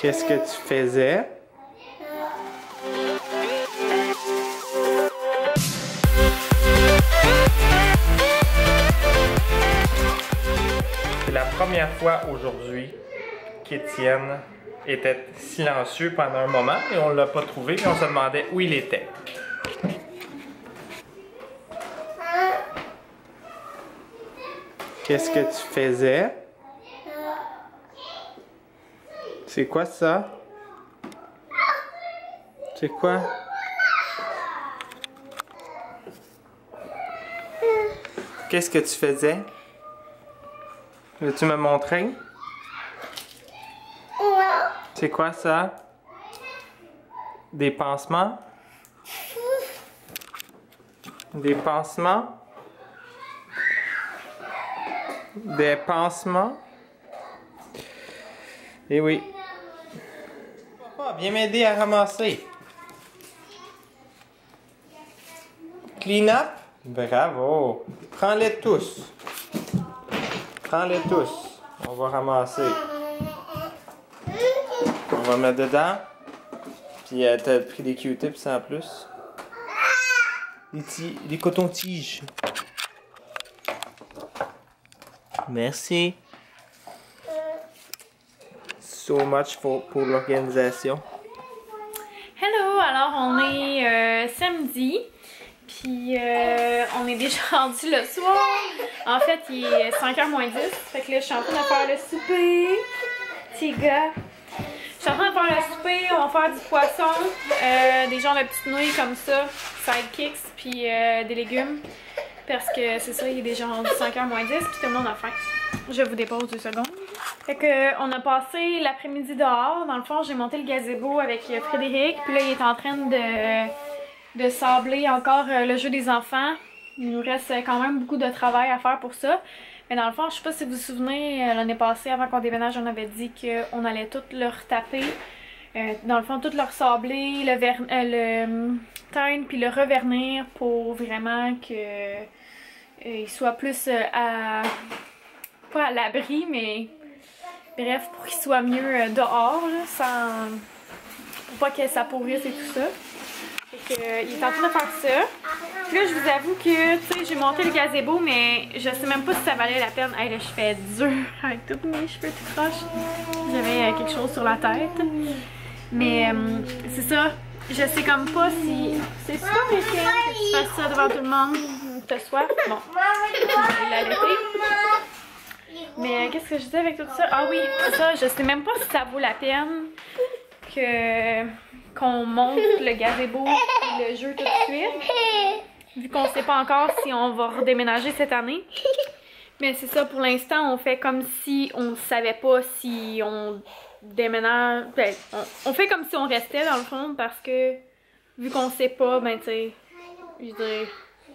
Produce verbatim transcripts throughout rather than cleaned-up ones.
Qu'est-ce que tu faisais? C'est la première fois aujourd'hui qu'Étienne était silencieux pendant un moment et on l'a pas trouvé et on se demandait où il était. Qu'est-ce que tu faisais? C'est quoi ça? C'est quoi? Qu'est-ce que tu faisais? Veux-tu me montrer? C'est quoi ça? Des pansements? Des pansements? Des pansements? Eh oui. Papa, viens m'aider à ramasser. Clean up? Bravo. Prends-les tous. Prends-les tous. On va ramasser. On va mettre dedans. Puis euh, t'as pris des Q-tips en plus. Des, des cotons-tiges. Merci. So much for, pour l'organisation. Hello! Alors on est euh, samedi. Puis euh, on est déjà rendu le soir. En fait, il est cinq heures moins dix. Fait que là, je suis en train de faire le souper. Petit gars. Je suis en train de faire le souper. On va faire du poisson. Euh, des genres de petites nouilles comme ça. Sidekicks. Puis euh, des légumes. Parce que c'est ça, il est déjà rendu cinq heures moins dix. Puis tout le monde a faim. Je vous dépose deux secondes. Fait que on a passé l'après-midi dehors. Dans le fond, j'ai monté le gazebo avec Frédéric. Puis là, il est en train de... de sabler encore euh, le jeu des enfants. Il nous reste euh, quand même beaucoup de travail à faire pour ça. Mais dans le fond, je sais pas si vous vous souvenez, euh, l'année passée, avant qu'on déménage, on avait dit qu'on allait tout leur taper. Euh, dans le fond, tout leur sabler, le, ver euh, le teindre puis le revernir pour vraiment que euh, ils soient plus euh, à... pas à l'abri, mais bref, pour qu'ils soient mieux euh, dehors, là, sans... pour pas que ça pourrisse et tout ça. Fait que, euh, il est en train de faire ça. Puis là, je vous avoue que, tu sais, j'ai monté le gazebo, mais je sais même pas si ça valait la peine. Hey, là, je fais dur avec tous mes cheveux tout croches. J'avais euh, quelque chose sur la tête. Mais, euh, c'est ça. Je sais comme pas si... C'est super méchant que tu fasses ça devant tout le monde. T'as soif? Bon. Je vais l'allaiter. Mais, euh, qu'est-ce que je disais avec tout ça? Ah oui, ça, je sais même pas si ça vaut la peine que... qu'on monte le gazebo et le jeu tout de suite, vu qu'on sait pas encore si on va redéménager cette année. Mais c'est ça, pour l'instant, on fait comme si on savait pas si on déménage. Ben, on, on fait comme si on restait dans le fond, parce que vu qu'on sait pas, ben tu sais, je dirais,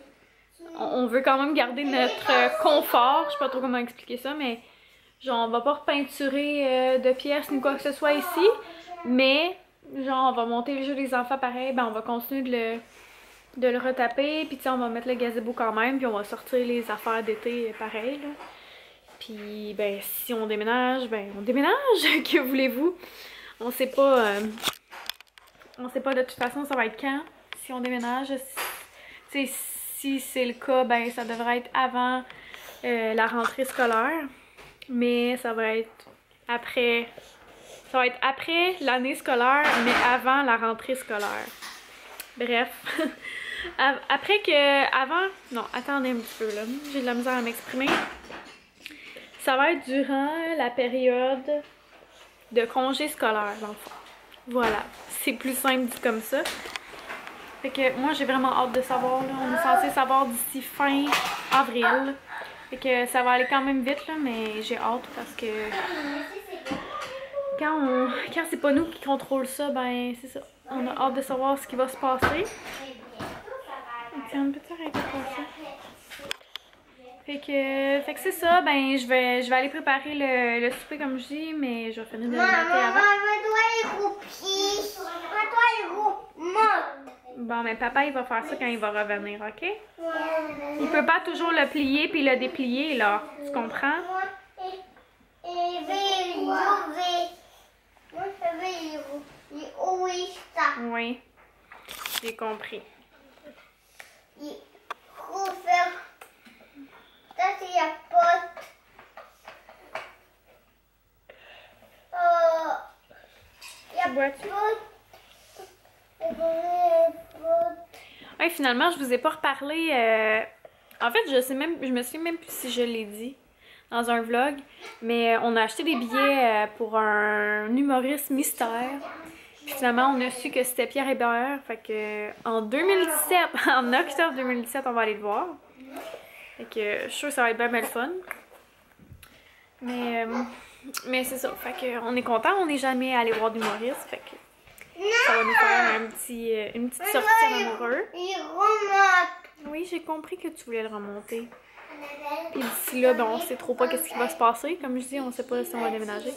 on, on veut quand même garder notre confort. Je sais pas trop comment expliquer ça, mais genre on va pas repeinturer euh, de pièces ni quoi que ce soit ici, mais genre on va monter le jeu des enfants pareil, ben on va continuer de le, de le retaper, puis tu sais on va mettre le gazebo quand même, puis on va sortir les affaires d'été pareil là. Puis ben si on déménage, ben on déménage, que voulez-vous? On sait pas, euh, on sait pas de toute façon ça va être quand, si on déménage. Tu sais, si c'est le cas, ben ça devrait être avant euh, la rentrée scolaire, mais ça va être après... Ça va être après l'année scolaire, mais avant la rentrée scolaire. Bref. Après que... Avant... Non, attendez un petit peu, là. J'ai de la misère à m'exprimer. Ça va être durant la période de congé scolaire, dans le fond. Voilà. C'est plus simple dit comme ça. Fait que moi, j'ai vraiment hâte de savoir, là. On est censé savoir d'ici fin avril. Fait que ça va aller quand même vite, là, mais j'ai hâte parce que... Quand, on... quand c'est pas nous qui contrôle ça, ben c'est ça. On a hâte de savoir ce qui va se passer. Tiens, peut-être arrêter de faire ça. Fait que, fait que c'est ça, ben je vais, je vais aller préparer le, le souper comme je dis, mais je vais finir de le mater avant. Bon, mais papa il va faire ça quand il va revenir, ok? Il peut pas toujours le plier puis le déplier là, tu comprends? J'ai compris. Il faut faire... Ça, c'est la pote. Oh... Tu bois-tu? pote. Ouais, finalement, je vous ai pas reparlé. Euh... En fait, je sais même, je me souviens même plus si je l'ai dit dans un vlog, mais on a acheté des billets pour un humoriste mystère. Puis finalement, on a su que c'était Pierre Hébert. Fait que en deux mille dix-sept, en octobre deux mille dix-sept, on va aller le voir. Fait que je suis sûre que ça va être bien, bien le fun. Mais, euh, mais c'est ça. Fait que on est content. On n'est jamais allé voir d'humoriste. Fait que ça va nous faire un petit, une petite sortie en amoureux. Il remonte. Oui, j'ai compris que tu voulais le remonter. Puis d'ici là, ben, on sait trop pas qu'est-ce qui va se passer. Comme je dis, on sait pas si on va déménager.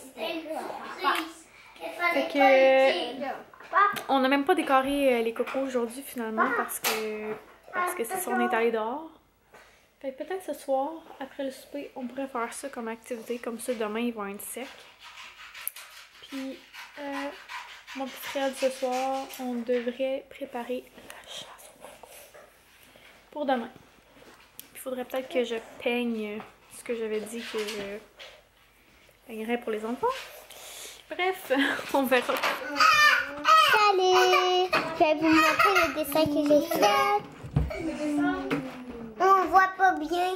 Fait que on n'a même pas décoré les cocos aujourd'hui finalement parce que parce que c'est ça, on est allé dehors. Fait que peut-être ce soir, après le souper, on pourrait faire ça comme activité. Comme ça, demain, ils vont être secs. Puis, euh, mon petit Fred, ce soir, on devrait préparer la chasse aux cocos pour demain. Il faudrait peut-être que je peigne ce que j'avais dit que je peignerais pour les enfants. Bref, on verra. Salut! Je vais vous montrer le dessin que j'ai fait. On voit pas bien.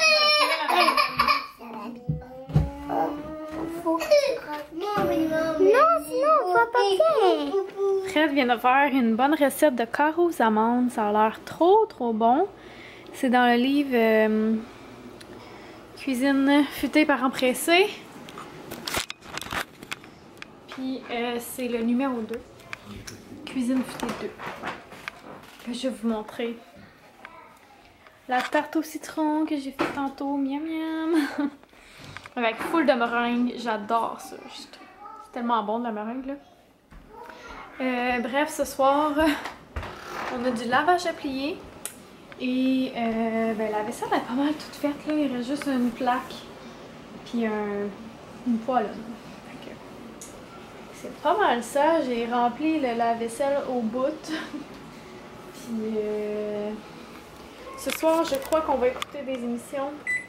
Non, sinon on voit pas bien. Fred vient de faire une bonne recette de carreaux aux amandes. Ça a l'air trop trop bon. C'est dans le livre euh, Cuisine futée par empressé. Puis euh, c'est le numéro deux. Cuisine futée deux. Ouais. Je vais vous montrer la tarte au citron que j'ai fait tantôt. Miam miam. Avec full de meringue. J'adore ça. C'est tellement bon de la meringue là. Euh, bref, ce soir, on a du lavage à plier. Et euh, ben, la vaisselle est pas mal toute faite là. Il reste juste une plaque. Puis un, une poêle. C'est pas mal ça, j'ai rempli le lave-vaisselle au bout. Puis euh, ce soir, je crois qu'on va écouter des émissions.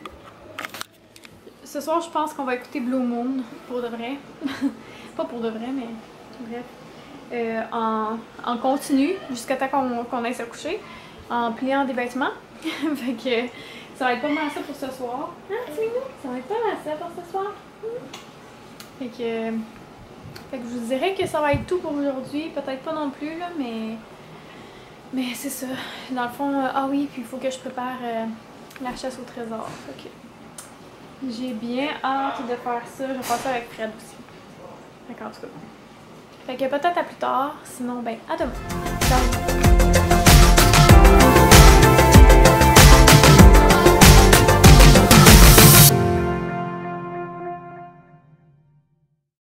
Ce soir, je pense qu'on va écouter Blue Moon, pour de vrai. Pas pour de vrai, mais bref. Euh, en, en continu, jusqu'à temps qu'on qu'on aille se coucher, en pliant des vêtements. Fait que ça va être pas mal ça pour ce soir. Hein, ça va être pas mal ça pour ce soir. Fait que... Fait que je vous dirais que ça va être tout pour aujourd'hui. Peut-être pas non plus, là, mais... Mais c'est ça. Dans le fond, euh, ah oui, puis il faut que je prépare euh, la chasse au trésor. Fait que j'ai bien hâte de faire ça. Je vais faire ça avec Fred aussi. Fait qu'en tout cas. Fait que peut-être à plus tard. Sinon, ben, à demain. Ciao!